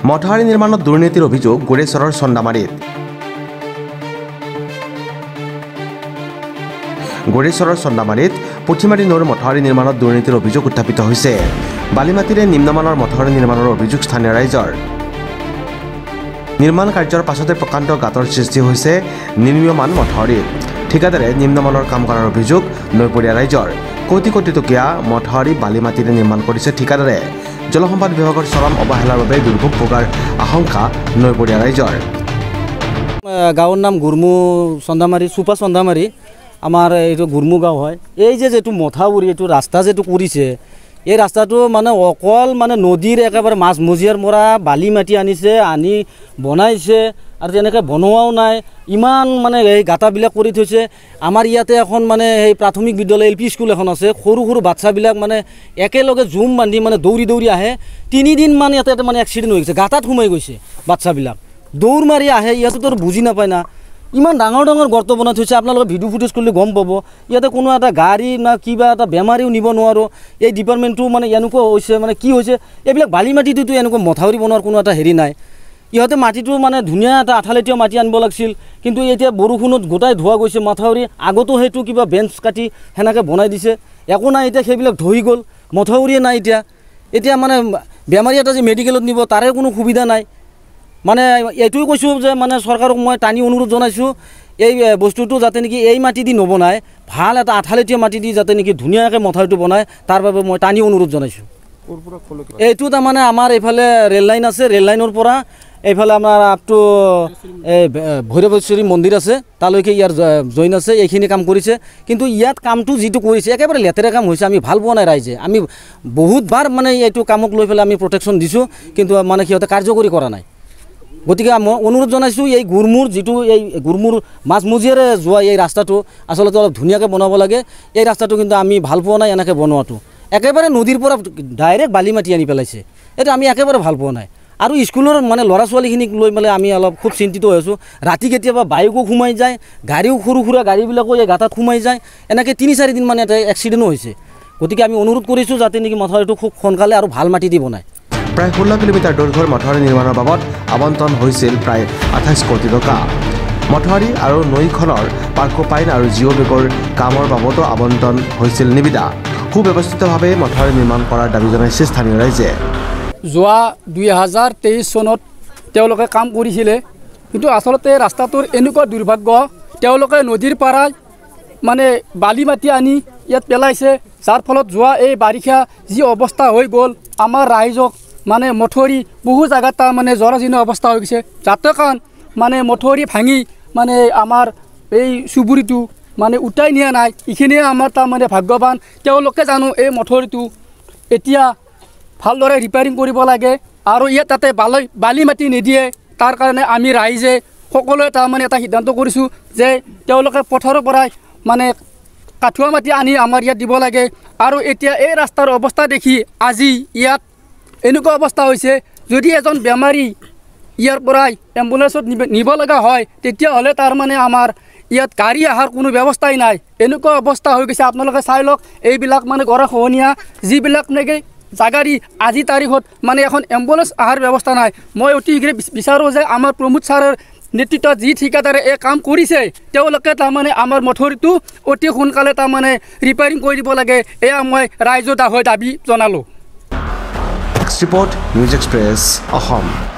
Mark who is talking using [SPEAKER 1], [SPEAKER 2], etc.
[SPEAKER 1] মথাউৰি নিৰ্মাণত দুৰ্নীতিৰ অভিযোগ গোৰেশ্বৰৰ চন্দামাৰীত। গোৰেশ্বৰৰ চন্দামাৰীত পুঠিমাৰী নৈৰ মথাউৰি নিৰ্মাণত দুৰ্নীতিৰ অভিযোগ উত্থাপিত হৈছে। বালিমাটিৰে নিম্নমানৰ মথাউৰি নিৰ্মাণৰ অভিযোগ স্থানীয় ৰাইজৰ। নিৰ্মাণ কাৰ্যৰ পাছতে প্ৰকাণ্ড গাঁতৰ সৃষ্টি হৈছে নিৰ্মীয়মান মথাউৰিত। ঠিকাদাৰে নিম্নমানৰ কাম কৰাৰ অভিযোগ নৈপৰীয়া ৰাইজৰ। কোটি কোটি টকীয়া মথাউৰি বালিমাটিৰে নিৰ্মাণ কৰিছে ঠিকাদাৰে। জলসম্পদ বিভাগৰ চৰম অৱহেলাৰ বাবে দুৰ্ভোগ ভোগাৰ আশংকা নৈপৰীয়া ৰাইজৰ।
[SPEAKER 2] গাঁৱৰ নাম গুৰমু চন্দামাৰী, চুপা চন্দামাৰী। আমাৰ এইটো গুৰমু গাঁও হয়। এই যেটো মথাউৰি এইটো ৰাস্তা যেটো কৰিছে, এই ৰাস্তাটো মানে অকল মানে নদীৰ একেবাৰে মাজমজিয়াৰ পৰা বালি মাটি আনিছে, আনি বনাইছে আৰু তেনেকৈ বনোৱাও নাই। ইমান মানে এই গাঁতাবিলাক কৰি থৈছে। আমাৰ ইয়াতে এখন মানে এই প্ৰাথমিক বিদ্যালয় LP স্কুল এখন আছে। সৰু সৰু বাচ্চাবিলাক মানে একেলগে জুম বান্ধি মানে দৌৰি দৌৰি আহে। 3 দিন মানে ইয়াতে মানে এক্সিডেণ্ট হৈ গৈছে, গাঁতাত সোমাই গৈছে বাচ্চাবিলাক। দৌৰ মাৰি আহে, ইয়াতেতো বুজি নাপায় না। ইমান ডাঙৰ ডাঙৰ গৰ্ত বনাই থৈছে। আপোনালোকে ভিডিঅ' ফুটেজ কৰিলে গম পাব। ইয়াতে কোনো এটা গাড়ী না কিবা এটা বেমাৰীও নিব নোৱাৰোঁ। এই ডিপাৰ্টমেণ্টটো মানে এনেকুৱা হৈছে, মানে কি হৈছে, এইবিলাক বালি মাটিটোতো এনেকুৱা মথাউৰি বনোৱাৰ কোনো এটা হেৰি নাই। ইহঁতে মাটিটো মানে ধুনীয়া এটা আঠালেটীয়া মাটি আনিব লাগিছিল, কিন্তু এতিয়া বৰষুণত গোটাই ধোৱা গৈছে মথাউৰি। আগতো সেইটো কিবা বেঞ্চ কাটি সেনেকৈ বনাই দিছে, একো নাই। এতিয়া সেইবিলাক ধৰি গ'ল, মথাউৰিয়ে নাই। এতিয়া মানে বেমাৰী এটা যে মেডিকেলত নিব তাৰে কোনো সুবিধা নাই। মানে এইটোৱে কৈছোঁ যে মানে চৰকাৰক মই টানি অনুৰোধ জনাইছোঁ, এই বস্তুটো যাতে নেকি এই মাটি দি নবনায়, ভাল এটা আঠালেটীয়া মাটি দি যাতে নেকি ধুনীয়াকৈ মথাউৰিটো বনায়, তাৰ বাবে মই টানি অনুৰোধ জনাইছোঁ। এইটো তাৰমানে আমাৰ এইফালে ৰেল লাইন আছে, ৰেল লাইনৰ পৰা এইফালে আমাৰ আপটো এই ভৈৰৱেশ্বৰী মন্দিৰ আছে, তালৈকে ইয়াৰ জইন আছে। এইখিনি কাম কৰিছে, কিন্তু ইয়াত কামটো যিটো কৰিছে একেবাৰে লেতেৰা কাম হৈছে। আমি ভাল পোৱা নাই ৰাইজে। আমি বহুতবাৰ মানে এইটো কামক লৈ পেলাই আমি প্ৰটেকশ্যন দিছোঁ, কিন্তু মানে সিহঁতে কাৰ্যকৰী কৰা নাই। গতিকে মই অনুৰোধ জনাইছোঁ, এই গুৰমুৰ যিটো এই গুৰমুৰ মাজমজিয়াৰে যোৱা এই ৰাস্তাটো আচলতে অলপ ধুনীয়াকৈ বনাব লাগে। এই ৰাস্তাটো কিন্তু আমি ভাল পোৱা নাই এনেকৈ বনোৱাটো। একেবাৰে নদীৰ পৰা ডাইৰেক্ট বালি মাটি আনি পেলাইছে। এইটো আমি একেবাৰে ভাল পোৱা নাই। আৰু স্কুলৰ মানে ল'ৰা ছোৱালীখিনিক লৈ পেলাই আমি অলপ খুব চিন্তিত হৈ আছোঁ। ৰাতি কেতিয়াবা বাইকো সোমাই যায়, গাড়ীও সৰু সুৰা গাড়ীবিলাকো এই গাঁতাত সোমাই যায়। এনেকৈ 3-4 দিন মানে এটা এক্সিডেণ্টো হৈছে। গতিকে আমি অনুৰোধ কৰিছোঁ যাতে নেকি মথাউৰিটো খুব সোনকালে আৰু ভাল মাটি দি বনায়।
[SPEAKER 1] প্ৰায় 16 কিলোমিটাৰ দৈৰ্ঘ্যৰ মথাউৰি নিৰ্মাণৰ বাবদ আবণ্টন হৈছিল প্ৰায় 28 কোটি টকা। মথাউৰি আৰু নৈখনৰ পাৰ্কোপাইন আৰু জিঅ' বেগৰ কামৰ বাবদো আবণ্টন হৈছিল নিবিদা। সুব্যৱস্থিতভাৱে মথাউৰি নিৰ্মাণ কৰাৰ দাবী জনাইছে স্থানীয় ৰাইজে।
[SPEAKER 3] যোৱা 2023 চনত তেওঁলোকে কাম কৰিছিলে, কিন্তু আচলতে ৰাস্তাটোৰ এনেকুৱা দুৰ্ভাগ্য, তেওঁলোকে নদীৰ পৰাই মানে বালি মাটি আনি ইয়াত পেলাইছে, যাৰ ফলত যোৱা এই বাৰিষা যি অৱস্থা হৈ গ'ল, আমাৰ ৰাইজক মানে মথাউৰি বহু জেগাত তাৰমানে জৰাজীৰ্ণ অৱস্থা হৈ গৈছে। যাতে কাৰণ মানে মথাউৰি ভাঙি মানে আমাৰ এই চুবুৰীটো মানে উটাই নিয়া নাই। এইখিনিয়ে আমাৰ তাৰমানে ভাগ্যৱান। তেওঁলোকে জানো এই মথাউৰিটো এতিয়া ভালদৰে ৰিপেয়াৰিং কৰিব লাগে আৰু ইয়াত তাতে বালি মাটি নিদিয়ে। তাৰ কাৰণে আমি ৰাইজে সকলোৱে তাৰমানে এটা সিদ্ধান্ত কৰিছোঁ যে তেওঁলোকে পথাৰৰ পৰাই মানে কাঠুৱা মাটি আনি আমাৰ ইয়াত দিব লাগে। আৰু এতিয়া এই ৰাস্তাৰ অৱস্থা দেখি আজি ইয়াত এনেকুৱা অৱস্থা হৈছে, যদি এজন বেমাৰী ইয়াৰ পৰাই এম্বুলেঞ্চত নিব লগা হয়, তেতিয়াহ'লে তাৰমানে আমাৰ ইয়াত গাড়ী অহাৰ কোনো ব্যৱস্থাই নাই। এনেকুৱা অৱস্থা হৈ গৈছে, আপোনালোকে চাই লওক। এইবিলাক মানে গৰাখহনীয়া যিবিলাক নেকি জাগাৰী আজি তাৰিখত মানে এখন এম্বুলেঞ্চ অহাৰ ব্যৱস্থা নাই। মই অতি শীঘ্ৰে বিচাৰোঁ যে আমাৰ প্ৰমোদ ছাৰৰ নেতৃত্বত যি ঠিকাদাৰে এই কাম কৰিছে, তেওঁলোকে তাৰমানে আমাৰ মথাউৰিটো অতি সোনকালে তাৰমানে ৰিপেয়াৰিং কৰি দিব লাগে। এয়া মই ৰাইজৰ হৈ দাবী জনালোঁ।
[SPEAKER 1] Report news express Assam.